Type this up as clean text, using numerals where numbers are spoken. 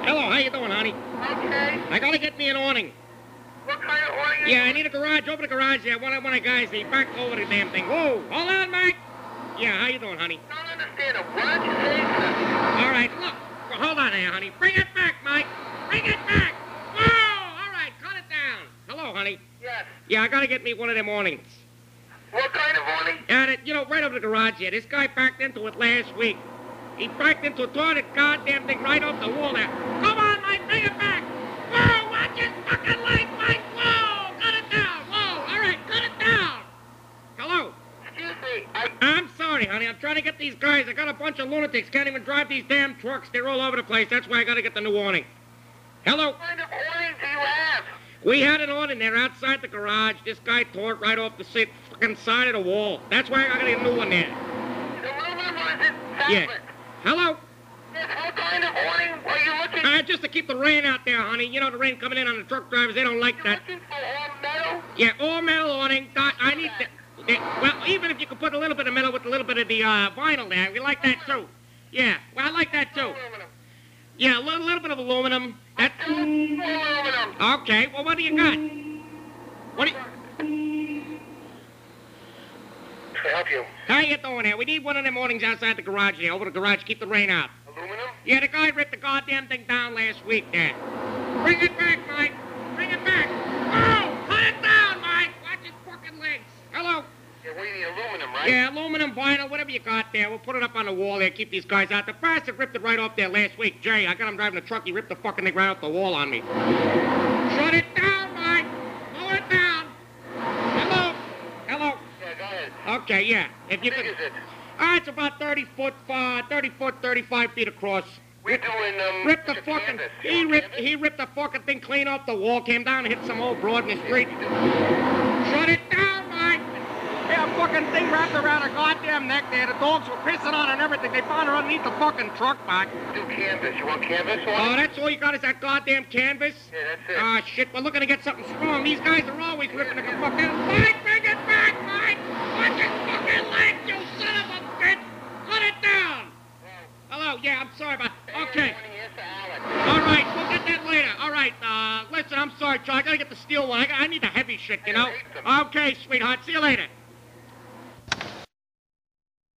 Hello, how you doing, honey? Okay. I gotta get me an awning. What kind of awning? Yeah, I need a garage. Open the garage there. One of the guys, he backed over the damn thing. Whoa, hold on, Mike. Yeah, how you doing, honey? I don't understand it. Why don't you say something? All right, look. Well, hold on there, honey. Bring it back, Mike. Bring it back. Whoa, all right, cut it down. Hello, honey. Yes. Yeah, I gotta get me one of them awnings. What kind of awning? And right over the garage here. This guy backed into it last week. He backed into it, tore the goddamn thing right off the wall there. Come on, Mike, bring it back. Whoa, watch his fucking leg, Mike. Whoa, cut it down. Whoa, all right, cut it down. Hello. Excuse me. I'm sorry, honey. I'm trying to get these guys. I got a bunch of lunatics. Can't even drive these damn trucks. They're all over the place. That's why I got to get the new awning. Hello. What kind of awning do you have? We had an awning there outside the garage. This guy tore it right off the fucking side of the wall. That's why I got to get a new one there. The aluminum or is it fabric? Yeah. Hello. Yes, what kind of awning are you looking? Just to keep the rain out there, honey. You know the rain coming in on the truck drivers. They don't like You're that. looking for all metal? Yeah, all metal awning. I need the... Well, even if you could put a little bit of metal with a little bit of the vinyl there, we like that too. Yeah, well, I like that too. Aluminum. Yeah, a little bit of aluminum. That... Aluminum. Okay, well, what do you got? What do you... Can I help you? How you doing here? We need one of them awnings outside the garage there, over the garage. Keep the rain out. Aluminum? Yeah, the guy ripped the goddamn thing down last week there. Bring it back, Mike. Bring it back. Oh, cut it down, Mike. Watch his fucking legs. Hello. Yeah, we need aluminum, right? Yeah, aluminum, vinyl, whatever you got there. We'll put it up on the wall there, keep these guys out. The bastard ripped it right off there last week. Jay, I got him driving a truck. He ripped the fucking thing right off the wall on me. Shut it down, Mike. Lower it down. Hello. Hello. Yeah, go ahead. Okay, yeah. If you How big could... is it? It's about 30 foot, 35 feet across. We're doing, Ripped the it's a fucking... canvas. You He want ripped canvas? he ripped the fucking thing clean off the wall, came down and hit some old broad in the street. Shut it down, Mike. Yeah, a fucking thing wrapped around her goddamn neck there. The dogs were pissing on her and everything. They found her underneath the fucking truck, Mike. Do canvas. You want canvas on Oh, it? that's all you got is that goddamn canvas? Yeah, that's it. Ah, shit, we're looking to get something strong. These guys are always ripping the fucking... Mike, bring it back, Mike! Watch his fucking leg, you son of a bitch! Cut it down! Hello, yeah, I'm sorry about... Okay. All right, we'll get that later. All right, listen, I'm sorry, Charlie. I gotta get the steel one. I need the heavy shit, you know? Okay, sweetheart. See you later.